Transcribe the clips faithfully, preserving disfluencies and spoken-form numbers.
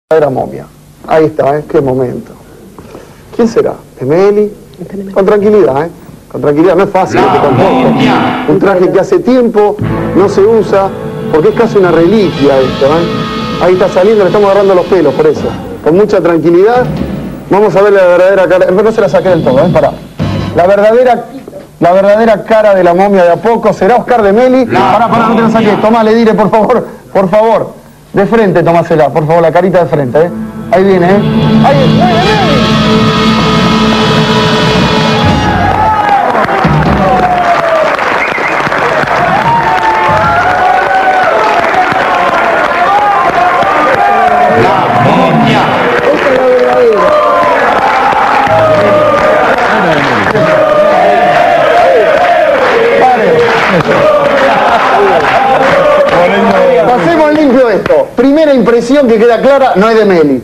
Era momia. Ahí está, ¿eh? Qué momento. ¿Quién será? ¿Emeli? Con tranquilidad, ¿eh? Con tranquilidad, no es fácil este contexto. Un traje que hace tiempo no se usa, porque es casi una reliquia esto, ¿eh? Ahí está saliendo, le estamos agarrando los pelos, por eso. Con mucha tranquilidad, vamos a ver la verdadera cara. No se la saqué del todo, ¿eh? Pará. La verdadera, la verdadera cara de la momia de a poco será Oscar de Meli. Pará, pará, no te la saqué. Tomá, le diré, por favor, por favor. De frente, tomásela, por favor, la carita de frente, ¿eh? Ahí viene, ¿eh? ¡Ahí viene! La momia. Esta es la verdadera. Pasemos limpio esto. Primera impresión que queda clara, no es de Meli.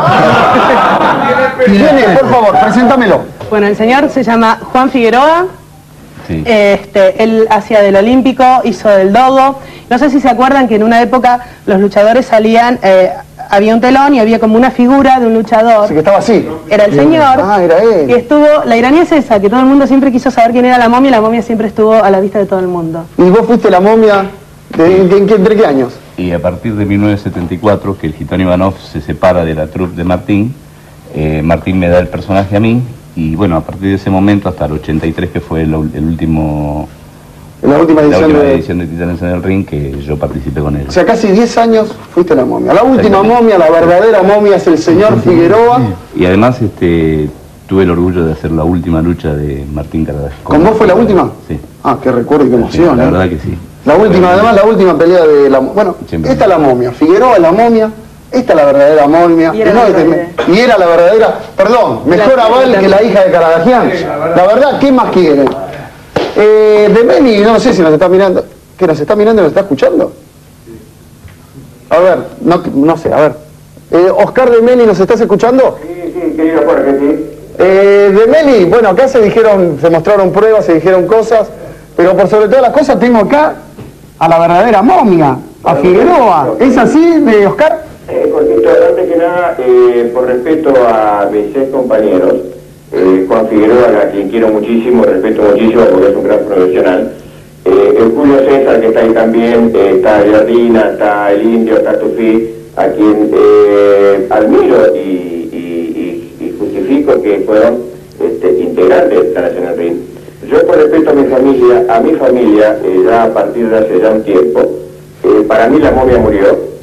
¿Quién es? Por favor, preséntamelo. Bueno, el señor se llama Juan Figueroa. Sí. Este, él hacía del Olímpico, hizo del Dogo. No sé si se acuerdan que en una época los luchadores salían, eh, había un telón y había como una figura de un luchador. Así que estaba así. Era el señor. Ah, era él. Y estuvo, la ironía es esa, que todo el mundo siempre quiso saber quién era la momia y la momia siempre estuvo a la vista de todo el mundo. ¿Y vos fuiste la momia de, de, de, entre qué años? Y a partir de mil novecientos setenta y cuatro, que el Gitano Ivanov se separa de la troupe de Martín, eh, Martín me da el personaje a mí, y bueno, a partir de ese momento hasta el ochenta y tres, que fue el, el último... En la última edición, la última de... edición de Titanes en el Ring, que yo participé con él. O sea, casi diez años fuiste la momia. La última momia, la verdadera momia es el señor Figueroa. Y además este, tuve el orgullo de hacer la última lucha de Martín Caradagian. ¿Con vos fue la última? Sí. Ah, qué recuerdo y qué emoción. Sí, la ¿eh? verdad que sí. La última, además, la última pelea de la... Bueno, Siempre. esta es la momia. Figueroa es la momia. Esta es la verdadera momia. Y era, no, la, es de, y era la verdadera... Perdón, mejor la, aval la, que la hija de Caradagian. La verdad, ¿qué más quieren? Eh, de Meli, no sé si nos está mirando. ¿Que nos está mirando y nos está escuchando? A ver, no, no sé, a ver. Eh, Oscar de Meli, ¿nos estás escuchando? Sí, sí, querido Jorge, sí. Eh, de Meli, bueno, acá se dijeron, se mostraron pruebas, se dijeron cosas, pero por sobre todas las cosas tengo acá a la verdadera momia, a Figueroa. ¿Es así, de Oscar? Eh, cortito, antes que nada, eh, por respeto a mis seis compañeros, eh, Juan Figueroa, a quien quiero muchísimo, respeto muchísimo porque es un gran profesional, eh, el Julio César, que está ahí también, eh, está Jardina, está el Indio, está Tufí, a quien eh, admiro y, y, y, y justifico que fueron este, integrantes de la Nacional Ring. Yo, por respeto a mi familia, a mi familia, eh, ya a partir de hace ya un tiempo, eh, para mí la momia murió.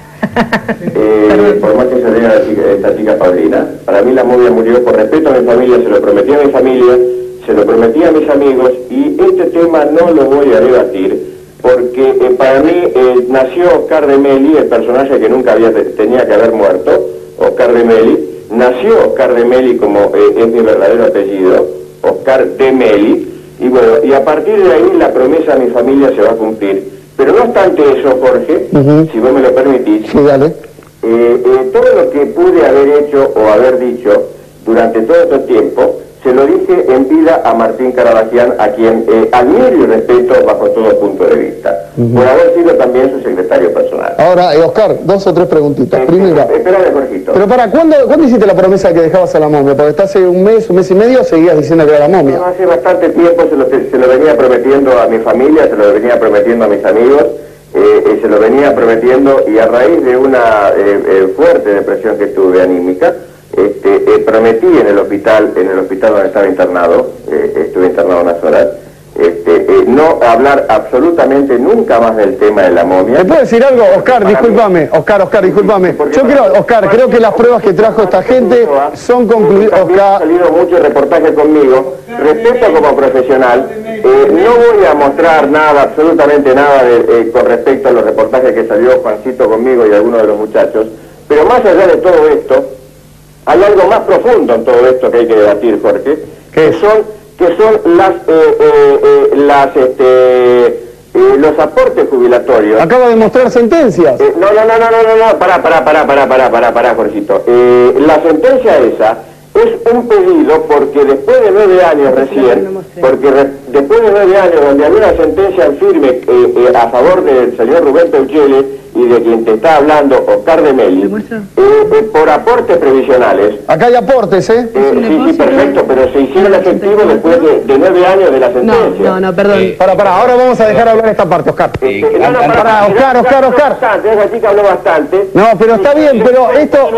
Eh, por más que se diga la chica, esta chica Paulina, para mí la momia murió. Por respeto a mi familia, se lo prometí a mi familia, se lo prometí a mis amigos, y este tema no lo voy a debatir porque eh, para mí eh, nació Oscar de Meli, el personaje que nunca había tenía que haber muerto, Oscar de Meli. Nació Oscar de Meli, como eh, es mi verdadero apellido, Oscar de Meli, y bueno, y a partir de ahí la promesa a mi familia se va a cumplir. Pero no obstante eso, Jorge, uh-huh. si vos me lo permitís, sí, dale. Eh, eh, todo lo que pude haber hecho o haber dicho durante todo este tiempo, se lo dije en vida a Martín Caradagian, a quien eh, admiro y respeto bajo todo punto de vista, uh-huh. por haber sido también su secretario personal. Ahora, eh, Oscar, dos o tres preguntitas. Eh, Primera, espérame, Jorgito. pero para, ¿cuándo, ¿cuándo hiciste la promesa que dejabas a la momia? Porque hasta hace un mes, un mes y medio seguías diciendo que era la momia. No, hace bastante tiempo se lo, se lo venía prometiendo a mi familia, se lo venía prometiendo a mis amigos, eh, eh, se lo venía prometiendo, y a raíz de una eh, eh, fuerte depresión que tuve anímica, este, eh, prometí en el hospital, en el hospital donde estaba internado, eh, estuve internado unas horas, este, eh, no hablar absolutamente nunca más del tema de la momia. ¿Me puedo decir algo, Oscar? Para Discúlpame, mí. Oscar, Oscar, discúlpame. Yo quiero, Oscar, creo que las pruebas que trajo esta gente son concluidas. También ha Oscar, salido muchos reportajes conmigo, respeto como profesional, eh, no voy a mostrar nada, absolutamente nada de, eh, con respecto a los reportajes que salió Juancito conmigo y algunos de los muchachos, pero más allá de todo esto, hay algo más profundo en todo esto que hay que debatir, Jorge, que son que son las eh, eh, eh, las este eh, los aportes jubilatorios. acaba de mostrar sentencias. Eh, no, no, no, no, no, no, no, pará, pará, pará, pará, pará, pará, pará, Jorgito. Eh, la sentencia esa es un pedido porque después de nueve años recién, porque re, después de nueve años donde había una sentencia en firme eh, eh, a favor del señor Rubén Peuchele y de quien te está hablando, Oscar de Meli, eh, eh, por aportes previsionales. Acá hay aportes, ¿eh? eh sí, sí, perfecto, pero se hicieron efectivos después de, de nueve años de la sentencia. No, no, no, perdón. Eh, para, para, ahora vamos a dejar hablar esta parte, Oscar. Eh, no, no, para, para, Oscar, Oscar, Oscar. Bastante, esa chica habló bastante. No, pero está bien, pero esto...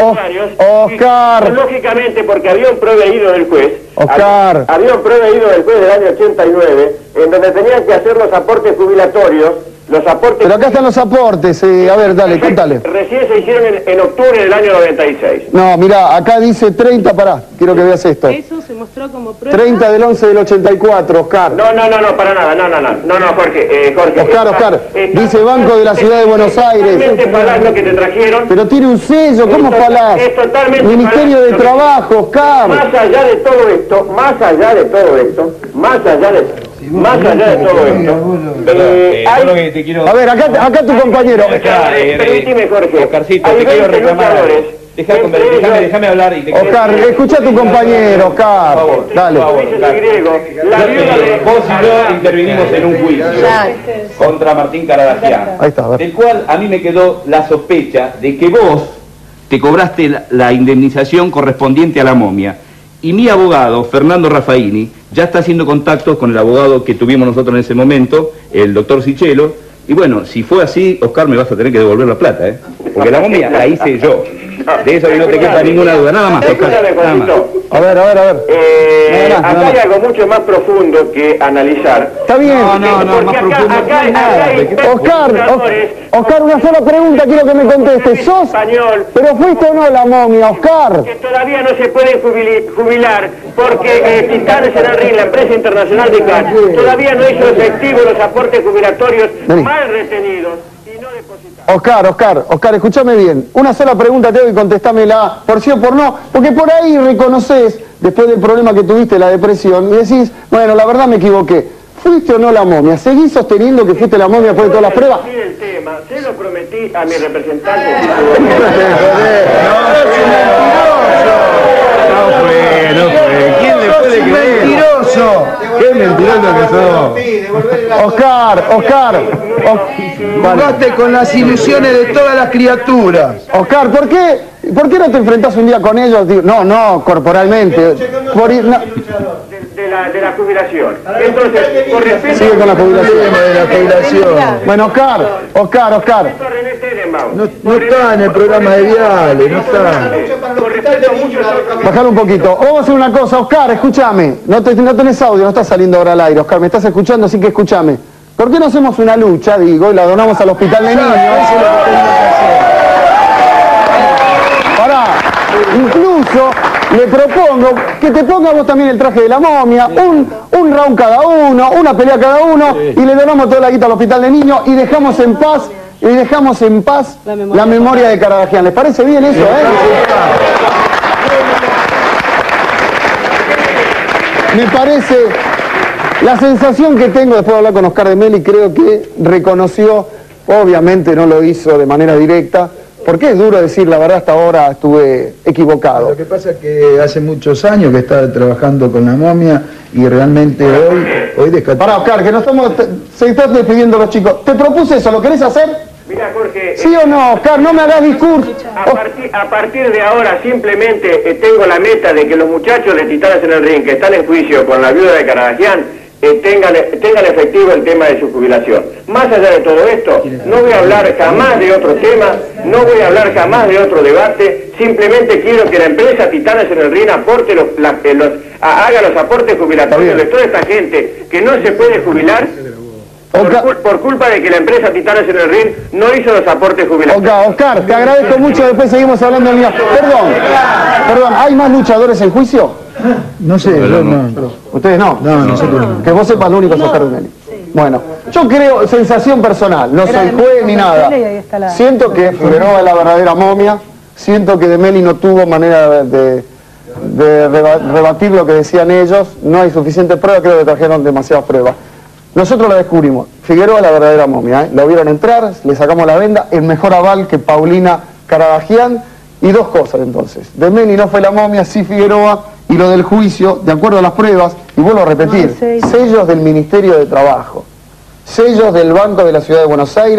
Oscar. Lógicamente, porque había un proveído del juez. Oscar. Había un proveído del juez del año ochenta y nueve, en donde tenían que hacer los aportes jubilatorios. Los aportes... Pero acá están los aportes, eh, a ver, dale, contale. Recién se hicieron en, en octubre del año noventa y seis. No, mirá, acá dice treinta, pará, quiero que veas esto. Eso se mostró como prueba. treinta del once del ochenta y cuatro, Oscar. No, no, no, no, para nada, no, no, no, no, no, Jorge, eh, Jorge. Oscar, está, Oscar, está, dice Banco de la Ciudad de Buenos Aires. Es totalmente falaz lo que te trajeron. Pero tiene un sello, ¿cómo Es to- falaz? es totalmente Ministerio falaz. de Trabajo, Oscar. Más allá de todo esto, más allá de todo esto, más allá de... Más allá de todo esto, eh, hay... lo que te quiero... A ver, acá, acá tu compañero. Eh, permíteme, Jorge. Oscarcito, Hay te quiero veinte reclamar. luchadores, Deja entre conver- déjame, ellos- déjame hablar y te Oscar, escucha a tu compañero, Oscar. Dale. Como dice el griego, la viuda de... Vos y yo intervinimos en un juicio contra Martín Caradagian, Ahí está, a ver. del cual a mí me quedó la sospecha de que vos te cobraste la, la indemnización correspondiente a la momia. Y mi abogado, Fernando Raffaini, ya está haciendo contactos con el abogado que tuvimos nosotros en ese momento, el doctor Sichelo, y bueno, si fue así, Oscar, me vas a tener que devolver la plata, ¿eh? Porque la momia la hice yo. De eso no te quepa ninguna duda. Nada más, Oscar. Nada más. A ver, a ver, a ver. Eh, Nada más, acá nada hay más. algo mucho más profundo que analizar. Está bien. No, no, no, Porque más acá- profundo acá- no hay acá nada. hay Oscar, legisladores, Oscar, una sola pregunta quiero que me contestes. ¿Sos? español, ¿Pero fuiste o no la momia, Oscar? que todavía no se pueden jubili- jubilar porque eh, Titanes en el Ring, la empresa internacional de gas, todavía no hizo efectivo los aportes jubilatorios Vení. mal retenidos y no depositados. Oscar, Oscar, Oscar, escúchame bien. Una sola pregunta te doy y contestámela por sí o por no, porque por ahí reconoces, después del problema que tuviste, la depresión, y decís, bueno, la verdad me equivoqué. ¿Fuiste o no la momia? ¿Seguís sosteniendo que fuiste la momia después de todas las pruebas? Sí, el tema, se lo prometí a mi representante. No fue, no fue. ¿Quién le puede creer? ¡Mentiroso! ¡Qué mentiroso que sos! Oscar, Oscar, o- vale. Jugaste con las ilusiones de todas las criaturas. Oscar, ¿por qué, ¿por qué no te enfrentás un día con ellos? Digo, no, no, corporalmente. Por ir- no. De, de la, de la jubilación. Entonces, por respeto... Sigue con la jubilación. De la jubilación. Bueno, Oscar, Oscar, Oscar. a René Tenenbaum. No, no está en el programa de Viales, no está. Por respeto mucho a... Bajalo un poquito. Vamos a hacer una cosa, Oscar, escúchame. No, te, no tenés audio, no estás saliendo ahora al aire, Oscar. Me estás escuchando, así que escúchame. ¿Por qué no hacemos una lucha, digo, y la donamos al hospital de niños? Pará, incluso le propongo que te ponga vos también el traje de la momia, un, un round cada uno, una pelea cada uno, y le donamos toda la guita al hospital de niños y dejamos en paz, y dejamos en paz La memoria. la memoria de Caradagian. ¿Les parece bien eso, eh? Me parece, la sensación que tengo después de hablar con Oscar de Meli, creo que reconoció, obviamente no lo hizo de manera directa, porque es duro decir, la verdad hasta ahora estuve equivocado. Lo que pasa es que hace muchos años que está trabajando con la momia y realmente hoy, hoy descartó. Pará, Oscar, que no estamos, te- se están despidiendo los chicos. ¿Te propuse eso? ¿Lo querés hacer? Mira, Jorge... ¿Sí o no, Oscar? No me hagas discurso. A partir, a partir de ahora simplemente eh, tengo la meta de que los muchachos de Titanes en el Ring que están en juicio con la viuda de Caradagian eh, tengan, tengan efectivo el tema de su jubilación. Más allá de todo esto, no voy a hablar jamás de otro tema, no voy a hablar jamás de otro debate, simplemente quiero que la empresa Titanes en el Ring aporte los, la- eh, los, a- haga los aportes jubilatorios de toda esta gente que no se puede jubilar por, Oscar, cul- por culpa de que la empresa Titanes en el Ring no hizo los aportes jubilatorios. Oscar, Oscar, te agradezco mucho, después seguimos hablando del mío. Perdón, perdón, ¿hay más luchadores en juicio? No sé, yo no. Ustedes no. No, nosotros no. Que vos sepas, lo único es Oscar de Meli. Bueno, yo creo, sensación personal, no soy juez ni nada. Siento que Figueroa es la verdadera momia, siento que de Meli no tuvo manera de, de reba- rebatir lo que decían ellos, no hay suficiente prueba, creo que trajeron demasiadas pruebas. Nosotros la descubrimos, Figueroa es la verdadera momia, ¿eh? Lo vieron entrar, le sacamos la venda, el mejor aval que Paulina Caradagian, y dos cosas entonces, de Meli no fue la momia, sí Figueroa, y lo del juicio, de acuerdo a las pruebas, y vuelvo a repetir, No, sí. sellos del Ministerio de Trabajo, sellos del Banco de la Ciudad de Buenos Aires,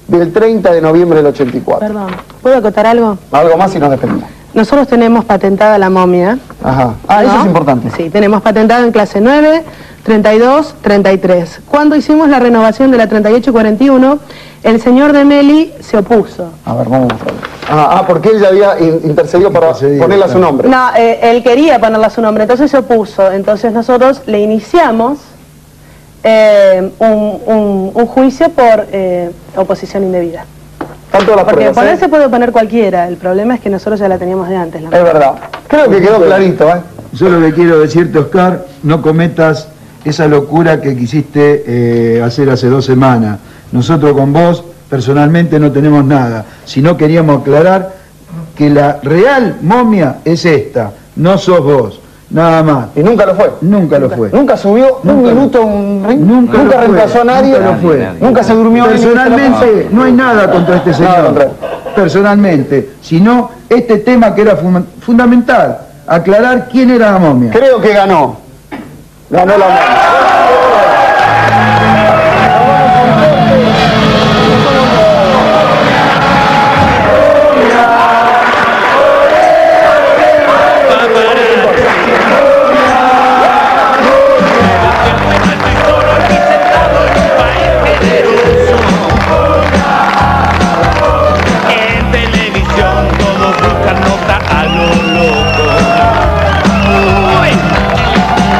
del treinta de noviembre del ochenta y cuatro. Perdón, ¿puedo acotar algo? Algo más y nos despedimos. Nosotros tenemos patentada la momia. Ajá. Ah, ¿no? eso es importante. Sí, tenemos patentado en clase nueve, treinta y dos, treinta y tres. Cuando hicimos la renovación de la treinta y ocho cuarenta y uno, el señor de Meli se opuso. A ver, vamos a mostrarlo. Ah, ah, porque él ya había in intercedido para Intercedido, ponerle a su claro. nombre. No, eh, él quería ponerle a su nombre, entonces se opuso. Entonces nosotros le iniciamos eh, un, un, un juicio por eh, oposición indebida. Tanto las Porque pruebas, ¿eh? ponerse puede poner cualquiera, el problema es que nosotros ya la teníamos de antes. La Es verdad. Creo que quedó clarito, ¿eh? Yo lo que quiero decirte, Oscar, no cometas esa locura que quisiste eh, hacer hace dos semanas. Nosotros con vos, personalmente, no tenemos nada. Si no, queríamos aclarar que la real momia es esta, no sos vos, nada más. Y nunca lo fue. Nunca lo fue. Nunca subió un Nunca. minuto a un ring. Nunca Nunca lo fue. reemplazó a nadie. Nunca lo fue. Nunca se durmió. Personalmente, no hay nada contra este Nada contra señor. él. Personalmente, sino este tema que era funda- fundamental, aclarar quién era la momia. Creo que ganó. Ganó la momia.